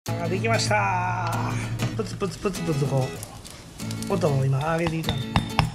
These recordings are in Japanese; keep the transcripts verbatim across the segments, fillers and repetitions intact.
あ、できました。プツプツプツプツこう音を今上げていたんで。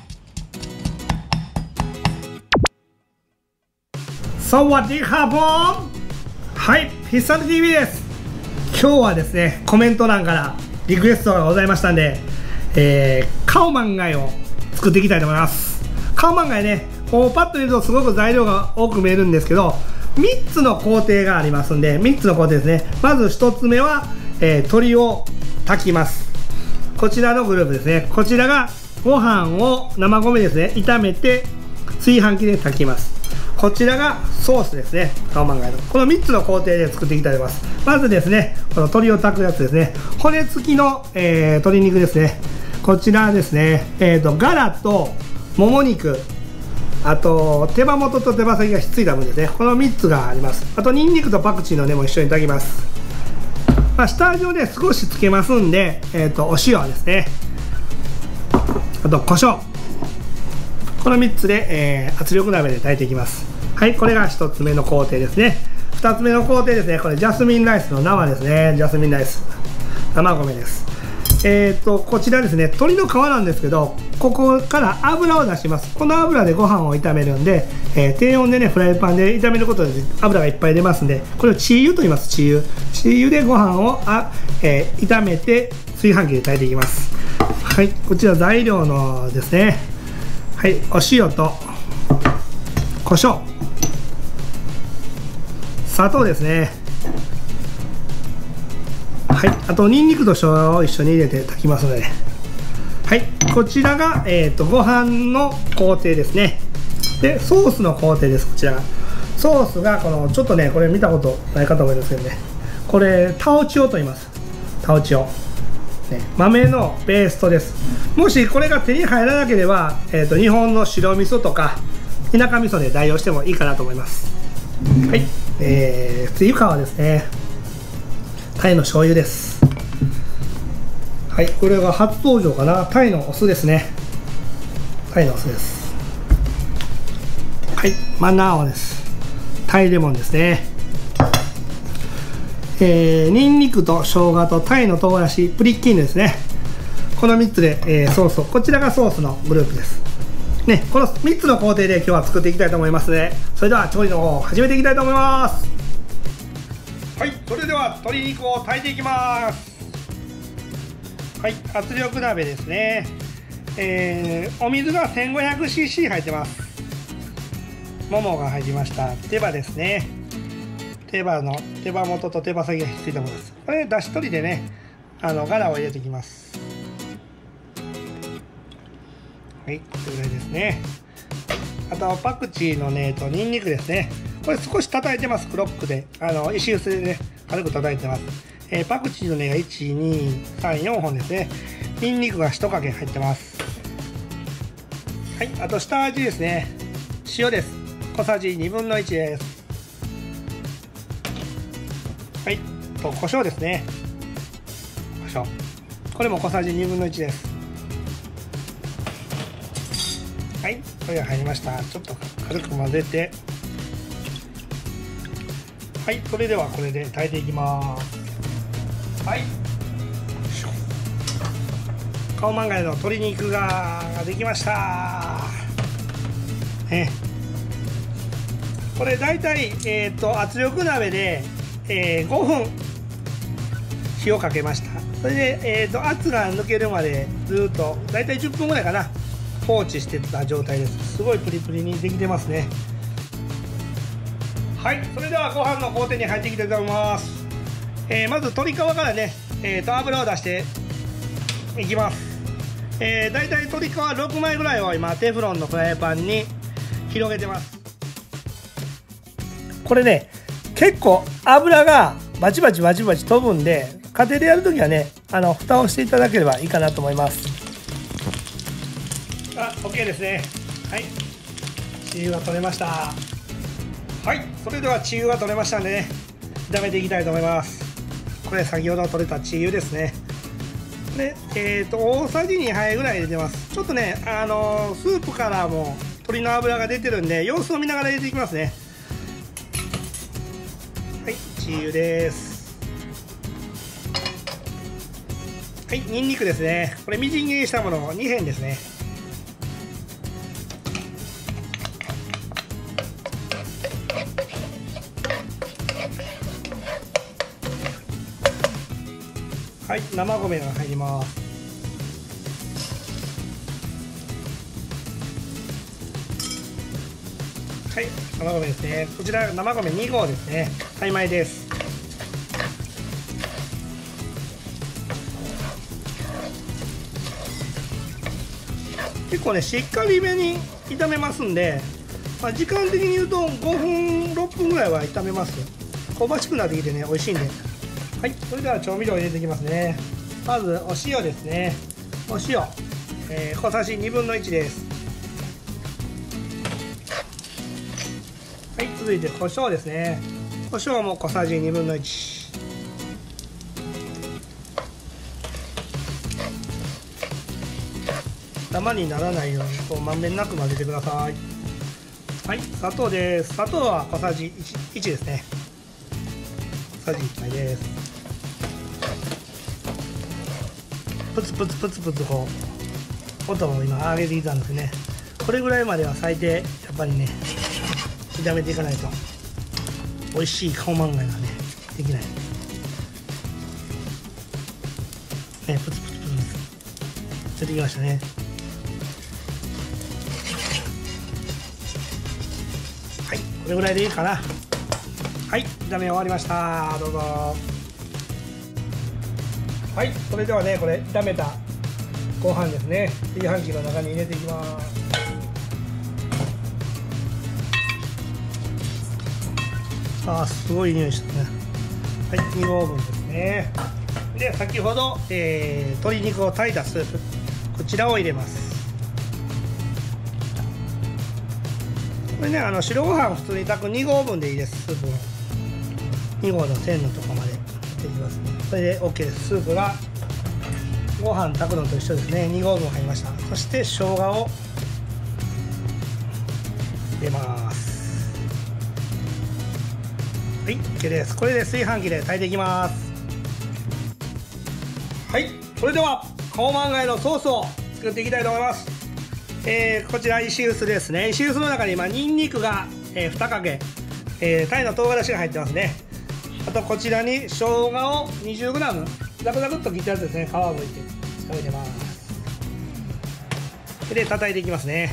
สวัสดีครับผม。はい、ピスタル ティーブイ です。今日はですね、コメント欄からリクエストがございましたんで、えー、カオマンガイを作っていきたいと思います。カオマンガイね、こうパッと見るとすごく材料が多く見えるんですけど、みっつの工程がありますんで、みっつの工程ですね。まずひとつめは、えー、鶏を炊きます。こちらのグループですね。こちらがご飯を生米ですね、炒めて炊飯器で炊きます。こちらがソースですね、カオマンガイの。このみっつの工程で作っていきたいと思います。まずですね、この鶏を炊くやつですね。骨付きの、えー、鶏肉ですね。こちらですね、えーと、ガラともも肉、あと手羽元と手羽先がひっついた分ですね。このみっつがあります。あとニンニクとパクチーの根も一緒に炊きます。まあ、下味をね少しつけますんで、えーと、お塩ですね。あと胡椒。このみっつで、えー、圧力鍋で炊いていきます。はい、これがひとつめの工程ですね。ふたつめの工程ですね。これジャスミンライスの生ですね。ジャスミンライス生米です。えーとこちらですね、鶏の皮なんですけど、ここから油を出します。この油でご飯を炒めるんで、えー、低温でねフライパンで炒めることで油がいっぱい出ますんで、これをチー油と言います。チー油チー油でご飯をあ、えー、炒めて炊飯器で炊いていきます。はい、こちら材料のですね。はい、お塩と胡椒、砂糖ですね。はい、あとニンニクと生姜を一緒に入れて炊きますので、はい、こちらが、えーと、ご飯の工程ですね。でソースの工程です。こちらがソースがこのちょっとね、これ見たことない方もいるんですけどね、これタオチオと言います。タオチオ、ね、豆のペーストです。もしこれが手に入らなければ、えーと、日本の白味噌とか田舎味噌で代用してもいいかなと思います。はい、えー、つゆ皮ですね。タイの醤油です。はい、これが初登場かな。タイのお酢ですね。タイのお酢です。はい、マナオです。タイレモンですね。えー、ニンニクと生姜とタイの唐辛子、プリッキーヌですね。このみっつで、えー、ソースを、こちらがソースのグループですね。このみっつの工程で今日は作っていきたいと思いますので、それでは調理の方を始めていきたいと思います。はい、それでは鶏肉を炊いていきます。はい、圧力鍋ですね。えー、お水が せんごひゃくシーシー 入ってます。ももが入りました。手羽ですね。手羽の手羽元と手羽先がひっついたものです。これだし取りでね、あのガラを入れていきます。はい、これぐらいですね。あとパクチーの根とニンニクですね。これ少し叩いてます。クロックで、あの石臼でね軽く叩いてます。えー、パクチーの根がいち、に、さん、よんほんですね。ニンニクがいちかけ入ってます。はい、あと下味ですね。塩です。小さじにぶんのいちです。はい、と胡椒ですね。胡椒、これも小さじにぶんのいちです。はい、これが入りました。ちょっと軽く混ぜて、はい、それではこれで炊いていきます。はい、カオマンガイの鶏肉ができました。ね、これだいたい、えー、と圧力鍋で、えー、ごふん火をかけました。それで、えー、と圧が抜けるまでずっとだいたいじゅっぷんぐらいかな放置してた状態です。すごいプリプリにできてますね。はい、それではご飯の工程に入っていきたいと思います。えー、まず鶏皮からね、えー、と油を出していきます。えー、だいたい鶏皮ろくまいぐらいを今テフロンのフライパンに広げてます。これね、結構油がバチバチバチバチ飛ぶんで、家庭でやるときはね、あの蓋をしていただければいいかなと思います。あ、 OK ですね。はい、チー油が取れました。はい、それではチー油が取れましたんでね、炒めていきたいと思います。これ先ほど取れたチー油ですね。で、えーと大さじにはいぐらい入れてます。ちょっとね、あのー、スープからも鶏の脂が出てるんで、様子を見ながら入れていきますね。はい、チー油です。 はい、ニンニクですね。これみじん切りしたものをにへんですね。はい、生米が入ります。はい、生米ですね。こちら生米にごうですね。タイ米です。結構ね、しっかりめに炒めますんで、まあ、時間的に言うとごふんろっぷんぐらいは炒めます。香ばしくなってきてね、美味しいんで。はい、それでは調味料を入れていきますね。まずお塩ですね。お塩、えー、小さじにぶんのいちです。はい、続いて胡椒ですね。胡椒も小さじにぶんのいち。ダマにならないようにこうまんべんなく混ぜてください。はい、砂糖です。砂糖は小さじ 1, 1ですね。小さじいっぱいです。プツプツプツプツこう音を今上げていたんですね。これぐらいまでは最低やっぱりね炒めていかないと美味しいカオマンガイがねできないね。プツプツプツ出てきましたね。はい、これぐらいでいいかな。はい、炒め終わりました。どうぞ。はい、それではね、これ炒めたご飯ですね、炊飯器の中に入れていきます。あー、すごい匂いしてね。はい、にごうぶんですね。で、先ほど、えー、鶏肉を炊いたスープ、こちらを入れます。これね、あの白ご飯普通に炊くにごうぶんでいいです。スープのにごうの線のところまでできますね。それで OK です。スープがご飯炊くのと一緒ですね。にごうぶん入りました。そして生姜を入れます。はい、 OK です。これで炊飯器で炊いていきます。はい、それではカオマンガイのソースを作っていきたいと思います。えー、こちら石臼ですね。石臼の中に今ニンニクが、えー、にかけ、えー、タイの唐辛子が入ってますね。あとこちらに生姜を にじゅうグラム ザクザクっと切ったやつですね。皮をむいて入れます。で叩いていきますね。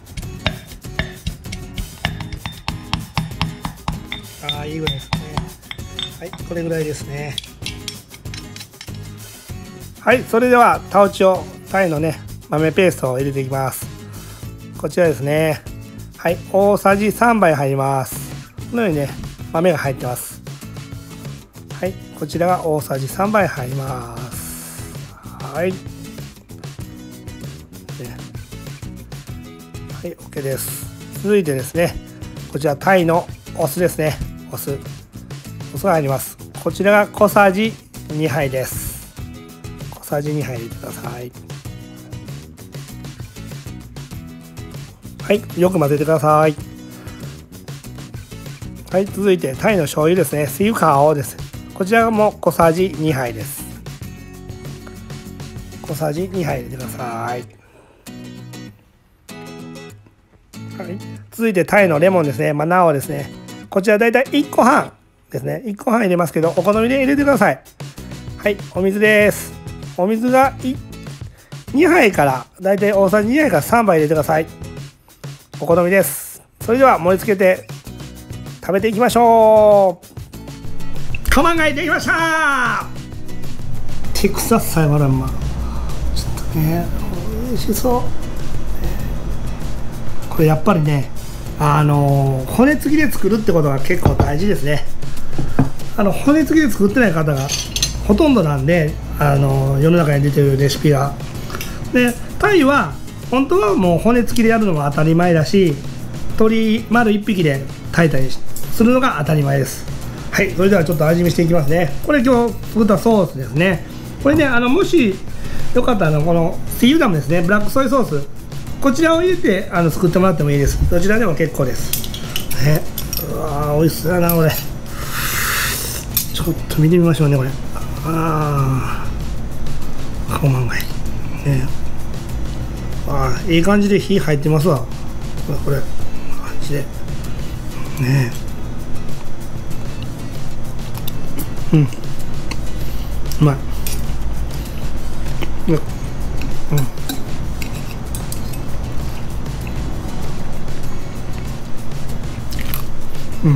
ああ、いいぐらいですね。はい、これぐらいですね。はい、それではタオチオタイのね豆ペーストを入れていきます。こちらですね。はい、大さじさんばい入ります。このようにね豆が入ってます。はい、こちらが大さじさんばい入ります。はい、ね、はい、OK です。続いてですね、こちらタイのお酢ですね。お酢お酢が入ります。こちらが小さじにはいです。小さじにはい入れてください。はい、よく混ぜてください。はい、続いてタイの醤油ですね。シーユカオです。こちらも小さじにはいです。小さじにはい入れてください。はい、続いてタイのレモンですね。マナオですね。こちらだいたいいっこはんですね。いっこはん入れますけど、お好みで入れてください。はい、お水です。お水がにはいからだいたい大さじにはいからさんばい入れてください。お好みです。それでは盛り付けて食べていきましょう。カオマンガイできました。テクサスサイバランマ、ちょっとね美味しそう。これやっぱりね、あの骨付きで作るってことが結構大事ですね。あの骨付きで作ってない方がほとんどなんで、あの世の中に出てるレシピが。でタイは本当はもう骨付きでやるのが当たり前だし、鶏丸いっぴきで炊いたりするのが当たり前です。はい、それではちょっと味見していきますね。これ今日作ったソースですね。これね、あのもしよかったらこのシーユダムですね、ブラックソイソース、こちらを入れてあの作ってもらってもいいです。どちらでも結構です、ね、うわー美味しそうだなこれ。ちょっと見てみましょうねこれ。あーカオマンガイね。ああいい感じで火入ってますわ。これ感じでねえ、うん、うまい。うん、うん、うん、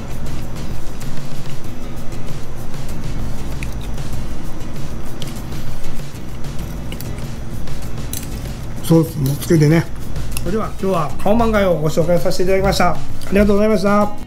ソースもつけてね。それでは今日はカオマンガイをご紹介させていただきました。ありがとうございました。